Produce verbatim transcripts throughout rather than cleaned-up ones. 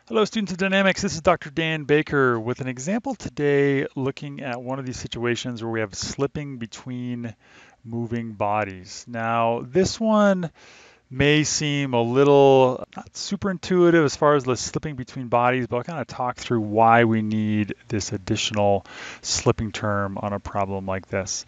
Hello, students of dynamics. This is Doctor Dan Baker with an example today looking at one of these situations where we have slipping between moving bodies. Now, this one may seem a little not super intuitive as far as the slipping between bodies, but I'll kind of talk through why we need this additional slipping term on a problem like this.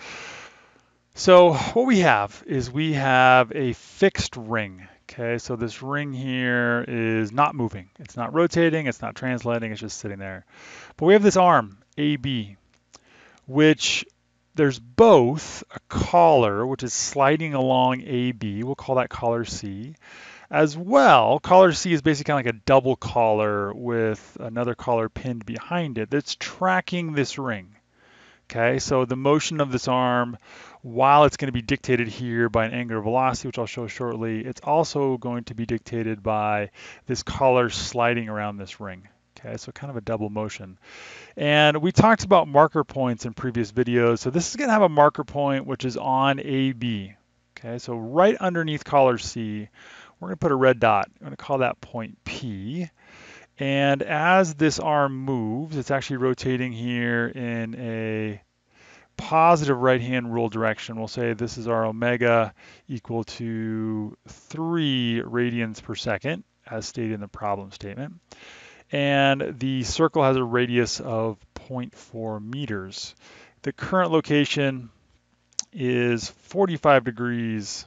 So what we have is we have a fixed ring. Okay, so this ring here is not moving. It's not rotating, it's not translating, it's just sitting there. But we have this arm, A B, which there's both a collar, which is sliding along A B, we'll call that collar C, as well. Collar C is basically kind of like a double collar with another collar pinned behind it that's tracking this ring. Okay, so the motion of this arm, while it's going to be dictated here by an angular velocity, which I'll show shortly, it's also going to be dictated by this collar sliding around this ring. Okay, so kind of a double motion. And we talked about marker points in previous videos. So this is going to have a marker point which is on A B. Okay, so right underneath collar C, we're going to put a red dot. I'm going to call that point P. And as this arm moves, it's actually rotating here in a positive right-hand rule direction. We'll say this is our omega equal to three radians per second, as stated in the problem statement. And the circle has a radius of zero point four meters. The current location is forty-five degrees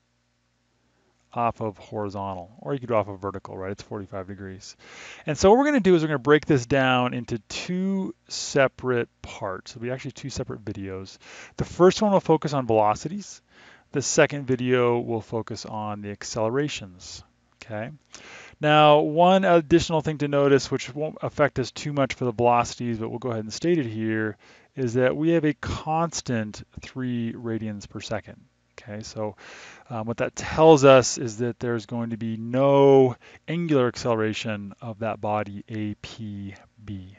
off of horizontal, or you could do off of vertical, right? It's forty-five degrees. And so what we're going to do is we're going to break this down into two separate parts. It'll be actually two separate videos. The first one will focus on velocities. The second video will focus on the accelerations, okay? Now, one additional thing to notice, which won't affect us too much for the velocities, but we'll go ahead and state it here, is that we have a constant three radians per second. Okay, so um, what that tells us is that there's going to be no angular acceleration of that body A P B.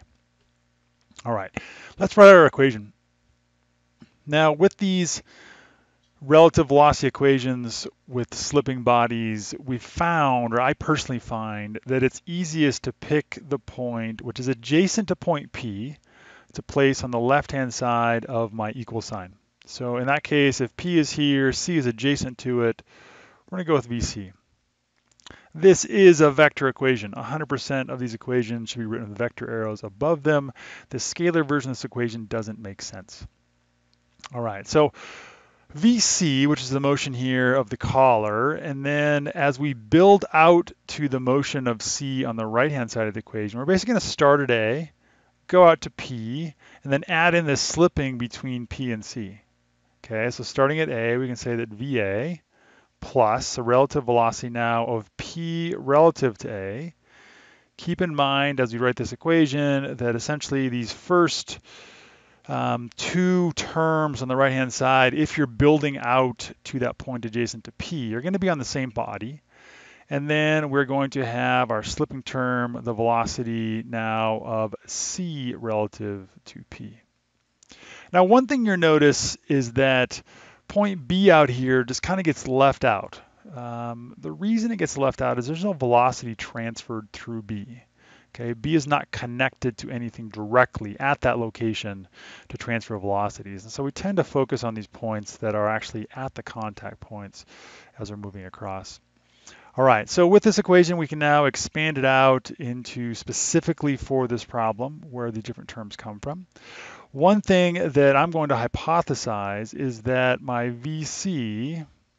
All right, let's write our equation. Now, with these relative velocity equations with slipping bodies, we found, or I personally find, that it's easiest to pick the point which is adjacent to point P to place on the left-hand side of my equal sign. So in that case, if P is here, C is adjacent to it, we're going to go with V C. This is a vector equation. one hundred percent of these equations should be written with vector arrows above them. The scalar version of this equation doesn't make sense. All right, so V C, which is the motion here of the collar, and then as we build out to the motion of C on the right-hand side of the equation, we're basically going to start at A, go out to P, and then add in this slipping between P and C. Okay, so starting at A, we can say that V A plus the relative velocity now of P relative to A. Keep in mind as we write this equation that essentially these first um, two terms on the right-hand side, if you're building out to that point adjacent to P, are going to be on the same body. And then we're going to have our slipping term, the velocity now of C relative to P. Now, one thing you'll notice is that point B out here just kind of gets left out. Um, the reason it gets left out is there's no velocity transferred through B. Okay, B is not connected to anything directly at that location to transfer velocities. And so we tend to focus on these points that are actually at the contact points as we're moving across. All right, so with this equation, we can now expand it out into specifically for this problem where the different terms come from. One thing that I'm going to hypothesize is that my V C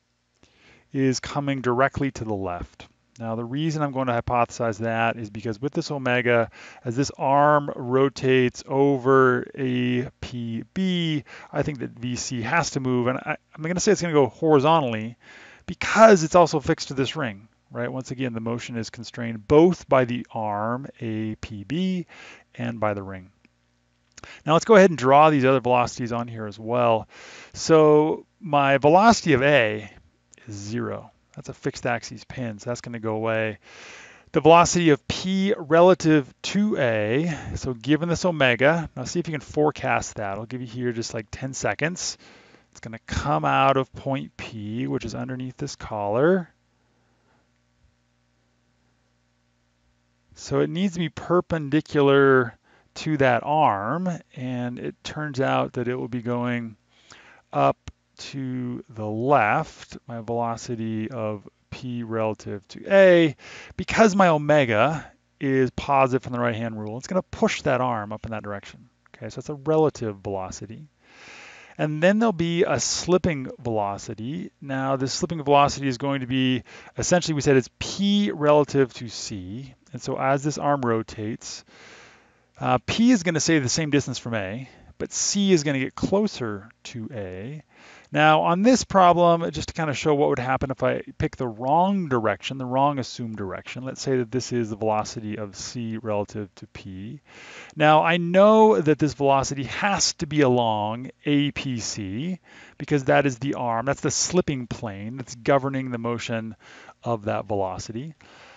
is coming directly to the left. Now, the reason I'm going to hypothesize that is because with this omega, as this arm rotates over A P B, I think that V C has to move. And I, I'm going to say it's going to go horizontally because it's also fixed to this ring, right? Once again, the motion is constrained both by the arm A P B and by the ring. Now let's go ahead and draw these other velocities on here as well. So my velocity of A is zero. That's a fixed axis pin, so that's going to go away. The velocity of P relative to A, so given this omega, now see if you can forecast that. I'll give you here just like ten seconds. It's going to come out of point P, which is underneath this collar. So it needs to be perpendicular to that arm, and it turns out that it will be going up to the left, my velocity of p relative to a, because my omega is positive from the right-hand rule. It's going to push that arm up in that direction. Okay, so it's a relative velocity. And then there'll be a slipping velocity. Now, this slipping velocity is going to be, essentially we said it's p relative to c. And so as this arm rotates, uh, p is going to stay the same distance from a, but c is going to get closer to a. Now, on this problem, just to kind of show what would happen if I pick the wrong direction, the wrong assumed direction, let's say that this is the velocity of c relative to p. Now, I know that this velocity has to be along A P C because that is the arm, that's the slipping plane that's governing the motion of that velocity.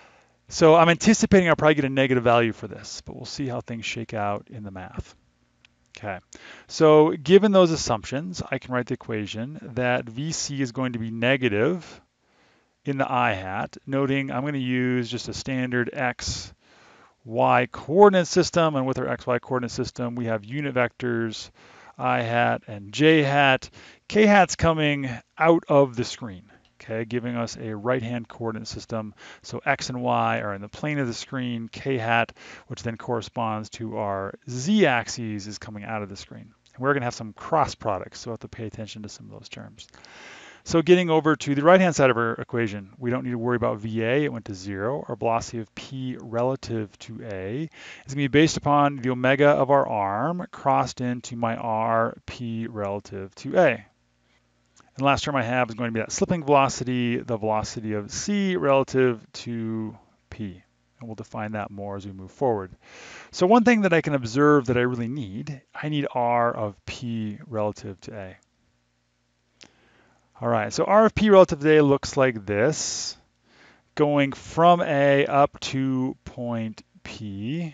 So I'm anticipating I'll probably get a negative value for this, but we'll see how things shake out in the math. Okay, so given those assumptions, I can write the equation that V C is going to be negative in the I hat, noting I'm going to use just a standard X, Y coordinate system, and with our X Y coordinate system, we have unit vectors, I hat and J hat. K hat's coming out of the screen, okay, giving us a right-hand coordinate system. So X and Y are in the plane of the screen. K hat, which then corresponds to our Z axes, is coming out of the screen. And we're going to have some cross products, so we'll have to pay attention to some of those terms. So getting over to the right-hand side of our equation, we don't need to worry about V A. It went to zero. Our velocity of P relative to A is going to be based upon the omega of our arm crossed into my R P relative to A. And the last term I have is going to be that slipping velocity, the velocity of C relative to P. And we'll define that more as we move forward. So one thing that I can observe that I really need, I need R of P relative to A. All right, so R of P relative to A looks like this, going from A up to point P.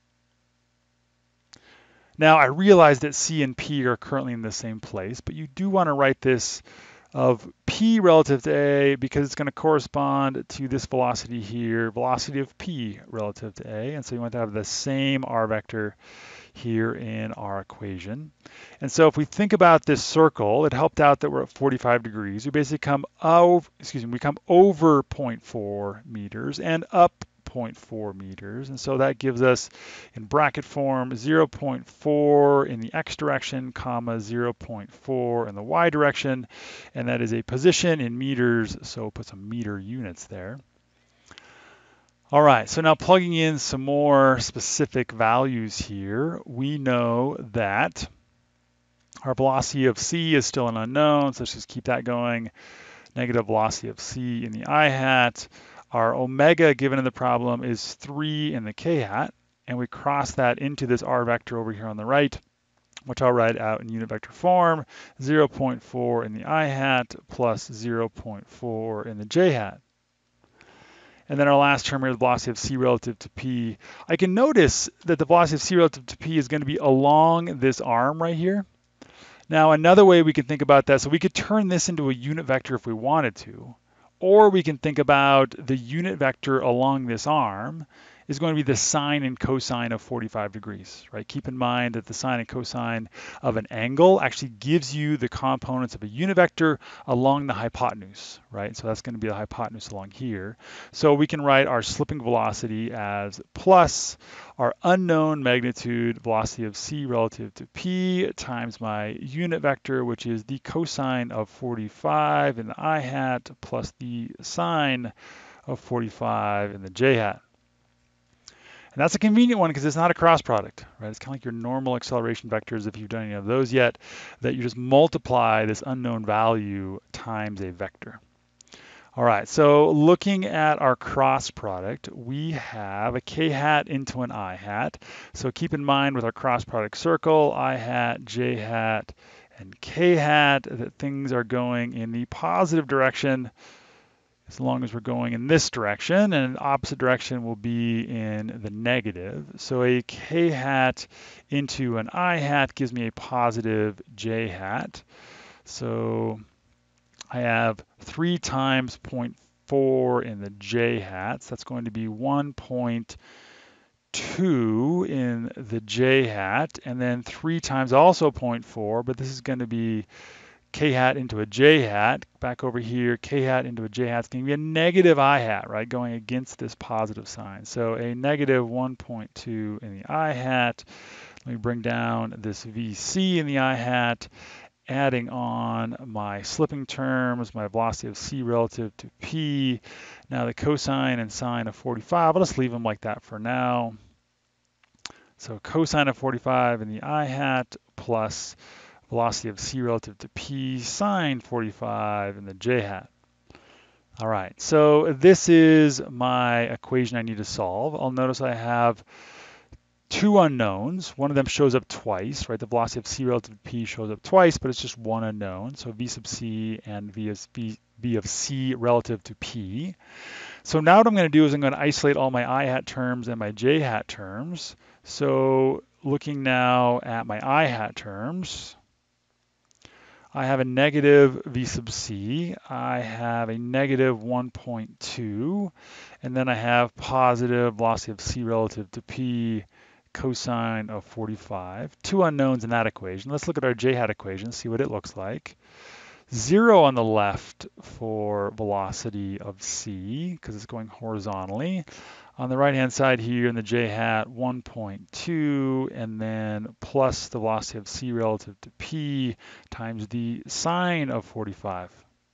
Now I realize that C and P are currently in the same place, but you do want to write this of P relative to A because it's going to correspond to this velocity here, velocity of P relative to A. And so you want to have the same R vector here in our equation. And so if we think about this circle, it helped out that we're at forty-five degrees. We basically come over, excuse me, we come over zero point four meters and up zero point four meters. And so that gives us in bracket form zero point four in the x direction, comma zero point four in the y direction. And that is a position in meters, so we'll put some meter units there. All right, so now plugging in some more specific values here, we know that our velocity of C is still an unknown, so let's just keep that going. Negative velocity of C in the I hat. Our omega given in the problem is three in the K hat, and we cross that into this R vector over here on the right, which I'll write out in unit vector form, zero point four in the I hat plus zero point four in the J hat. And then our last term here, the velocity of C relative to P. I can notice that the velocity of C relative to P is going to be along this arm right here. Now, another way we can think about that, so we could turn this into a unit vector if we wanted to, or we can think about the unit vector along this arm is going to be the sine and cosine of forty-five degrees, right? Keep in mind that the sine and cosine of an angle actually gives you the components of a unit vector along the hypotenuse, right? So that's going to be the hypotenuse along here. So we can write our slipping velocity as plus our unknown magnitude velocity of C relative to P times my unit vector, which is the cosine of forty-five in the I hat plus the sine of forty-five in the J hat. And that's a convenient one because it's not a cross product, right? It's kind of like your normal acceleration vectors, if you've done any of those yet, that you just multiply this unknown value times a vector. All right, so looking at our cross product, we have a K hat into an I hat. So keep in mind with our cross product circle, I hat, J hat, and K hat, that things are going in the positive direction as long as we're going in this direction, and the opposite direction will be in the negative. So a K hat into an I hat gives me a positive J hat. So I have three times zero point four in the J hat. So that's going to be one point two in the j hat, and then three times also zero point four, but this is going to be k hat into a j hat. Back over here, k hat into a j hat is going to be a negative I hat, right, going against this positive sign. So a negative one point two in the I hat. Let me bring down this V C in the I hat, adding on my slipping terms, my velocity of c relative to p. Now the cosine and sine of forty-five, I'll just leave them like that for now. So cosine of forty-five in the I hat plus velocity of c relative to p sine forty-five in the j hat. All right, so this is my equation I need to solve. I'll notice I have two unknowns. One of them shows up twice, right? The velocity of c relative to p shows up twice, but it's just one unknown. So v sub c and v of, v, v of c relative to p. So now what I'm going to do is I'm going to isolate all my I hat terms and my j hat terms. So looking now at my I hat terms, I have a negative v sub c, I have a negative one point two, and then I have positive velocity of c relative to p cosine of forty-five. Two unknowns in that equation. Let's look at our j hat equation, see what it looks like. Zero on the left for velocity of c, because it's going horizontally. On the right-hand side here in the j hat, one point two, and then plus the velocity of c relative to p times the sine of forty-five.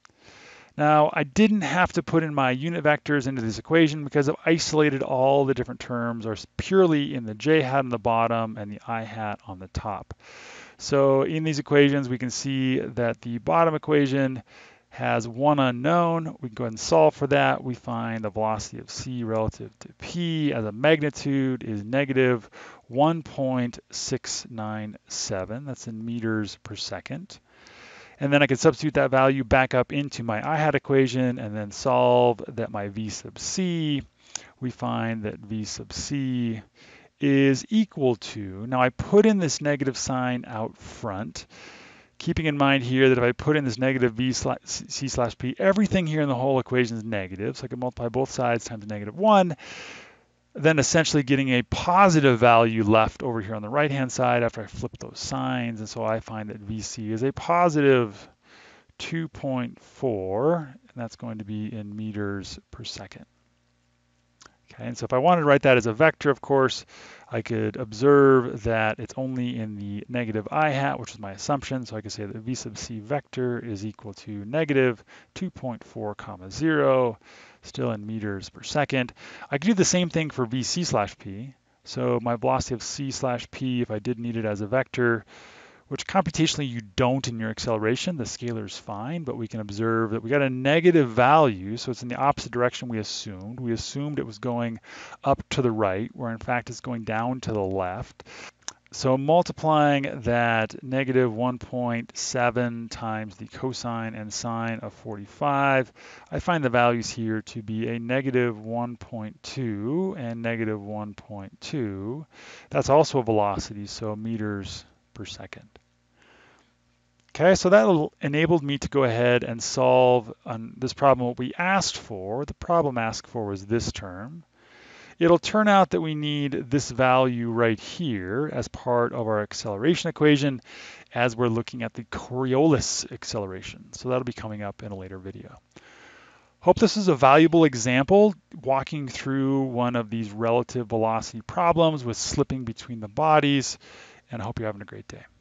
Now, I didn't have to put in my unit vectors into this equation because I've isolated all the different terms are purely in the j hat on the bottom and the I hat on the top. So in these equations, we can see that the bottom equation has one unknown. We can go ahead and solve for that. We find the velocity of c relative to p as a magnitude is negative one point six nine seven. That's in meters per second. And then I can substitute that value back up into my I hat equation and then solve that my v sub c. We find that v sub c is equal to, now I put in this negative sign out front, keeping in mind here that if I put in this negative v slash c slash p, everything here in the whole equation is negative, so I can multiply both sides times negative one, then essentially getting a positive value left over here on the right-hand side after I flip those signs, and so I find that V C is a positive two point four, and that's going to be in meters per second. Okay, and so if I wanted to write that as a vector, of course, I could observe that it's only in the negative I hat, which is my assumption. So I could say that v sub c vector is equal to negative two point four comma zero, still in meters per second. I could do the same thing for vc slash p. So my velocity of c slash p, if I did need it as a vector, which computationally you don't in your acceleration, the scalar is fine, but we can observe that we got a negative value, so it's in the opposite direction we assumed. We assumed it was going up to the right, where in fact it's going down to the left. So multiplying that negative one point seven times the cosine and sine of forty-five, I find the values here to be a negative one point two and negative one point two. That's also a velocity, so meters per second. Okay, so that enabled me to go ahead and solve on this problem what we asked for. The problem asked for was this term. It'll turn out that we need this value right here as part of our acceleration equation as we're looking at the Coriolis acceleration. So that'll be coming up in a later video. Hope this is a valuable example walking through one of these relative velocity problems with slipping between the bodies, and I hope you're having a great day.